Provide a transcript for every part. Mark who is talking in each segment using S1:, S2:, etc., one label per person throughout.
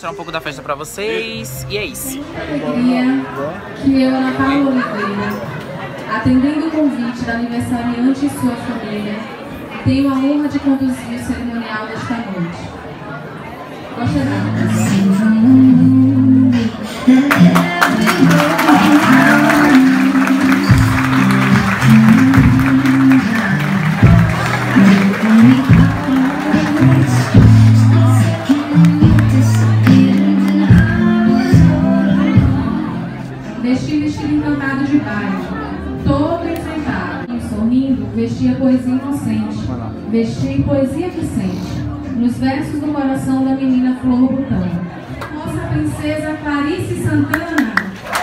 S1: mostrar um pouco da festa pra vocês. E é isso.
S2: Alegria que eu, Ana Paula Oliveira, atendendo o convite da aniversariante e sua família, tenho a honra de conduzir o cerimonial desta noite. Gostaria. Vesti vestido encantado de baile, todo enfeitado, sorrindo, vestia poesia inocente, vesti poesia que sente, nos versos do coração da menina Flor Botão. Nossa princesa Clarice Santana.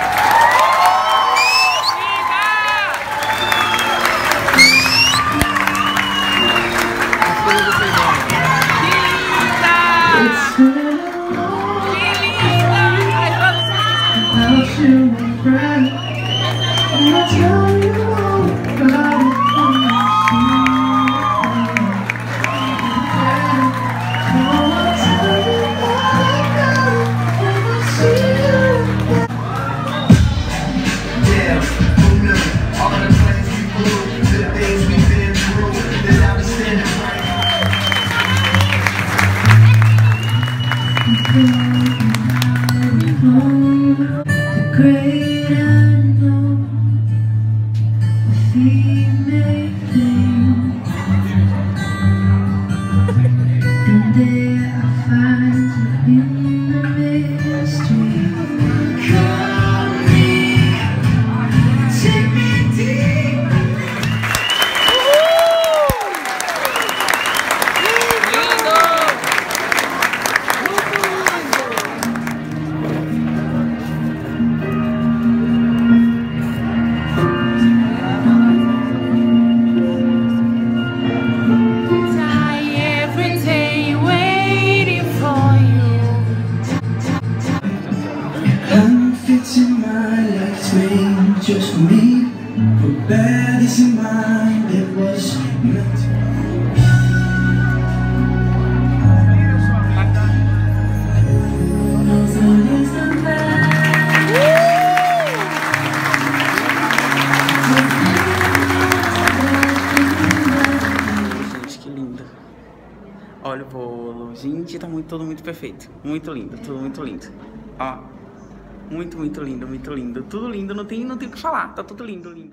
S3: Just for me, but bad is in mind, it was meant to be.
S1: Gente, que lindo. Olha o bolo. Gente, tá tudo muito perfeito. Muito lindo, tudo muito lindo. Ó. Muito, muito lindo, muito lindo. Tudo lindo, não tem o que falar. Tá tudo lindo, lindo.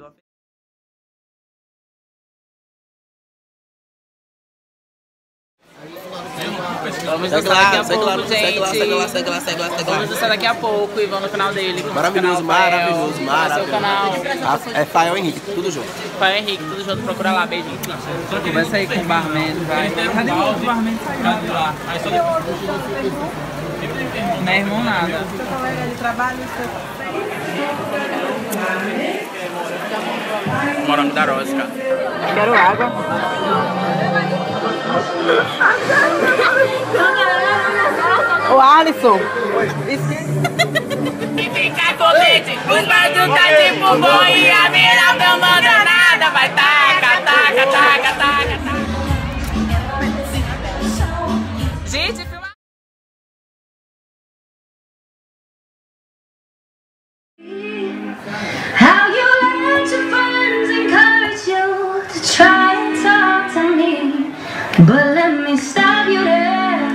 S1: Vamos dançar daqui a pouco, gente. Vamos dançar daqui a pouco e vamos no canal dele.
S4: Maravilhoso, maravilhoso, maravilhoso.
S1: Seu canal.
S4: É Fael Henrique, tudo junto.
S1: Fael Henrique, tudo junto. Procura lá, beijinho.
S5: Conversa aí com o barman, vai. Cadê o barman? Cadê lá? Não é irmão nada.
S1: Morango da Rosca.
S5: Quero água. Ô Alisson.
S1: E fica colete, os bandos tá tipo boi e a mina não manda nada. Vai taca, taca, taca, taca, taca. Gente, filma.
S6: How you let your friends encourage you to try and talk to me, but let me stop you there.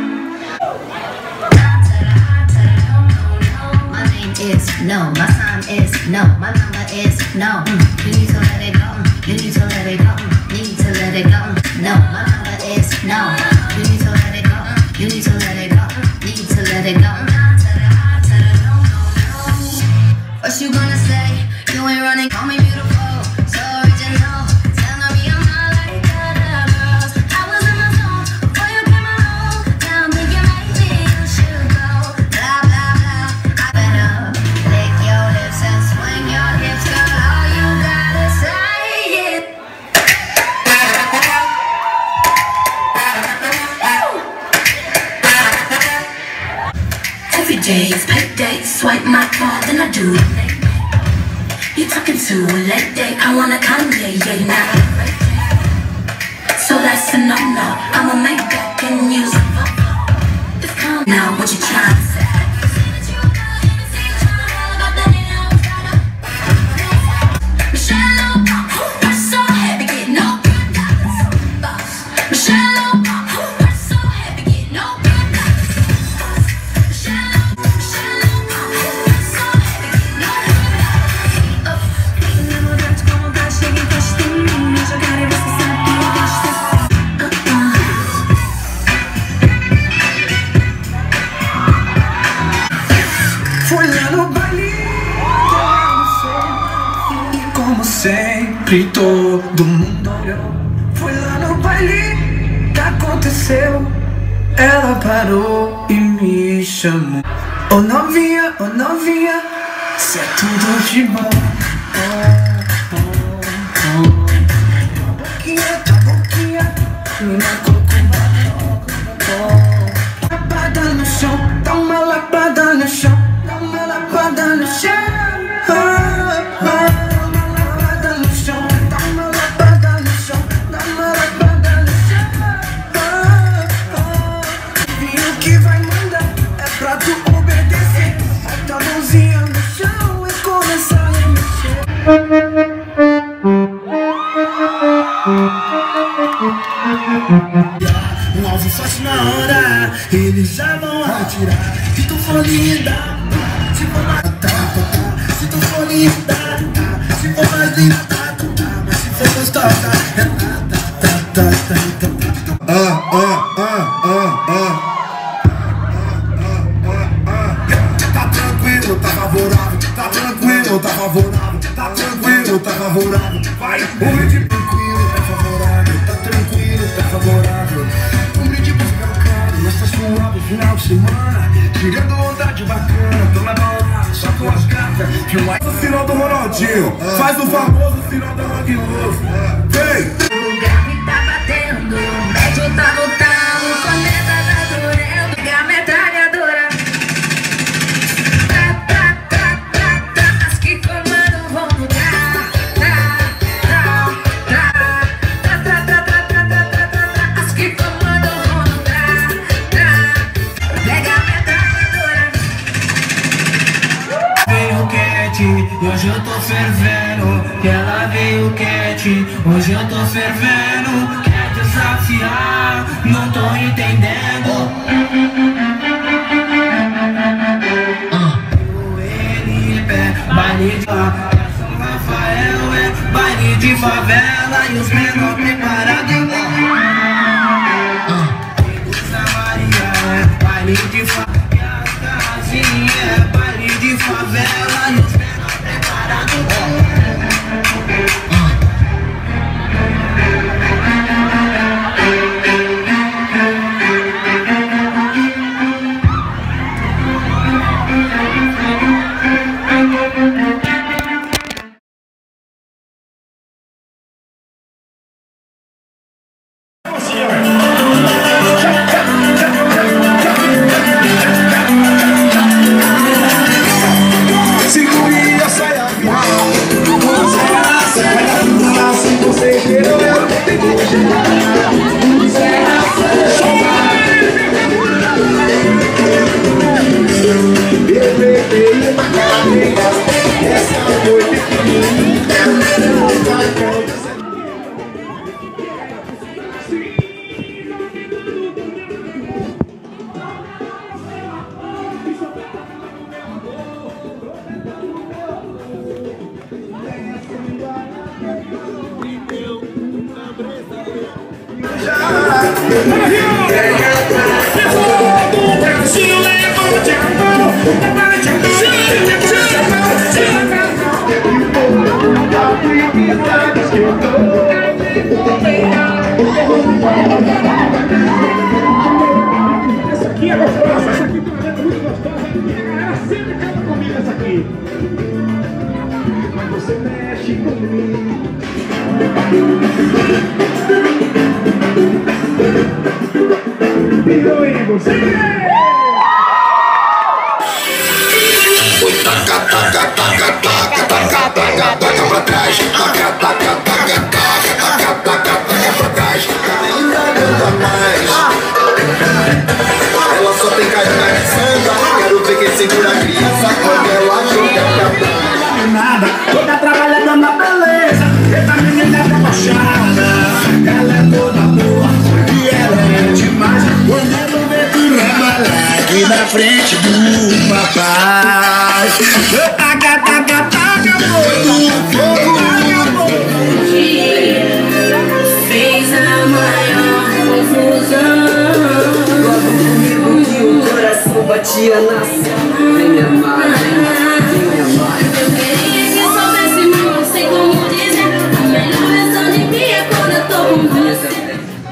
S6: My name is no, my sign is no, my number is no. You need to let it go, you need to let it go, need to let it go. No, my number is no. You need to let it go, you need to let it go, need to let it go. What you gonna say? You ain't running, call me beautiful, so original. Tell me I'm not like other girls. I was in my zone before you came along. Now I'm thinking maybe you should go. Blah, blah, blah. I better lick your lips and swing your hips, girl. All you gotta say is every day is payday. Swipe my card, then I do it. You talking to a late day? I wanna Kanye, yeah, now. So that's a no-no. I'ma make back and use it. It's kind Now what you trying to say?
S3: Sempre todo mundo olhou. Foi lá no baile que aconteceu. Ela parou e me chamou. Ô novinha, cê é tudo de bom. Tua boquinha, me marcou com batom. Lapada no chão, dá uma lapada no chão, dá uma lapada no chão. Um alvo fácil na hora, eles já vão atirar. Se tu for linda, se for matar, se tu for linda, se for mais linda, mas se for gostosa, é Tá tranquilo, tá favorável, tá tranquilo, tá favorável, tá tranquilo, tá favorável. Vai, um brinde tranquilo, tá favorável, tá tranquilo, tá favorável. Um brinde buscado, mas tá suave, final de semana. Tirando vontade bacana, tô na balada, só com as gatas. Que o sinal do Ronaldinho, faz o famoso sinal da Rock Love. Vem!
S6: O grave tá batendo, o médio tá no talo, cometa tá durando, pega a metralhadora. As que comandam vão mudar. As que comandam vão mudar. Pega a metralhadora.
S3: Veio quente, hoje eu tô fervendo. E ela veio quente, hoje eu tô fervendo. Quer desafiar, não tô entendendo. Baile de São Rafael é baile de favela e os menor preparados. Maria é baile de favela, casinha é baile de favela e os menor preparados.
S7: Essa aqui é gostosa, essa aqui tem uma letra muito gostosa. Ela sempre canta comigo essa aqui. Mas você mexe comigo. Virou em você.
S3: Taca, taca, taca, taca, taca, taca, taca pra trás. Taca, taca, taca, taca, taca, taca, taca pra trás. Ela canta mais. Ela só tem cara. frente do papai. Taca, taca, taca, fogo.
S6: Fez a maior confusão.
S8: Comigo que o coração batia na cena. Vem me amar, vem me amar.
S6: Eu queria que soubesse, não sei como dizer. A melhor versão de mim é quando eu tô com você.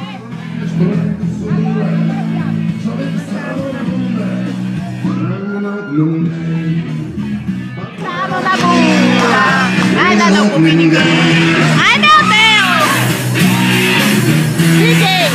S9: Ai, não, não comi ninguém. Ai, meu Deus! DJ!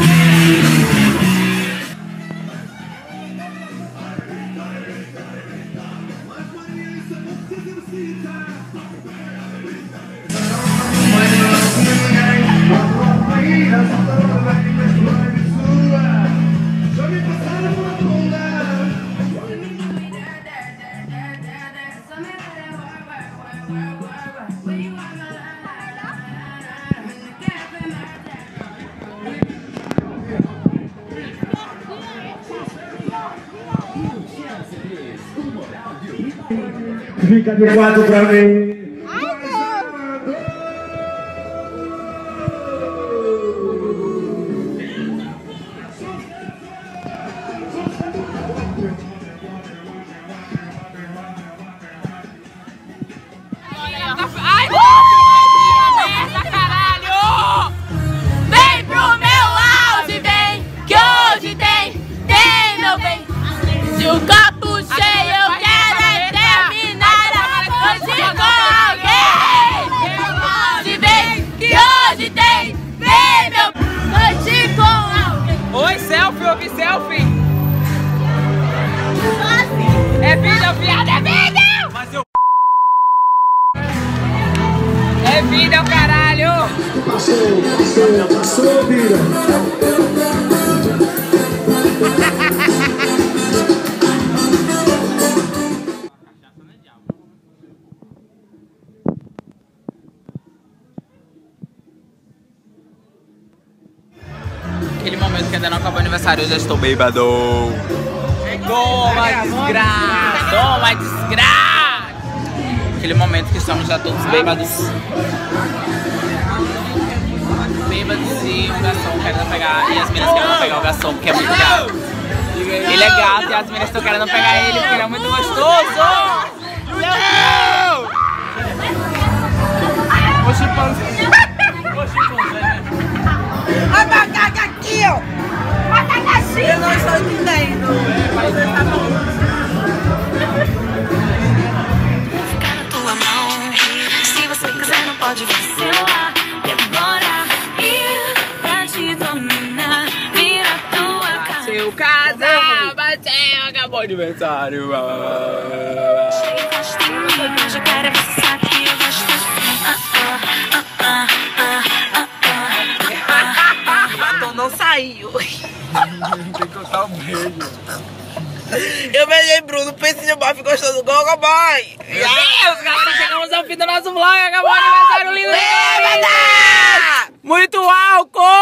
S7: Fica de quatro pra mim.
S9: Ai, merda, caralho! Vem pro meu auge, vem, que hoje tem, meu bem. Se o copo cheio eu quero é terminar a noite com alguém. Se vem, que hoje tem, meu noite com alguém.
S5: Oi, selfie, ouvi selfie. É vídeo, viado, é vídeo! Mas eu... É vídeo, caralho!
S7: Passou, vira.
S1: Aquele momento que ainda não acabou o aniversário, eu já estou bêbado. Toma, desgraça! Toma, desgraça! Aquele momento que estamos já todos bêbados. Bêbados e o garçom querendo pegar. E as meninas querendo pegar o garçom porque é muito gato. Ele é gato e as meninas estão querendo pegar ele porque ele é muito gostoso! Vou chupando.
S9: Olha a macaca aqui, ó! Macacaxi! Eu não estou entendendo.
S6: Ficar na tua mão. Se você quiser, não pode vacilar. Demora ir pra te dominar. Vira tua cara.
S1: Seu casal bateu, acabou o aniversário.
S6: Chega e gosta de mim. Hoje eu quero você sabe que eu gosto assim.
S9: Batom não saiu.
S1: Tem que cortar o beijo.
S9: Eu beijei Bruno, pense no bofe gostoso do Gogo Boy.
S1: Meu Deus, galera, chegamos ao fim do nosso vlog. Acabou o aniversário lindo.
S9: Bêbada!
S1: Muito álcool!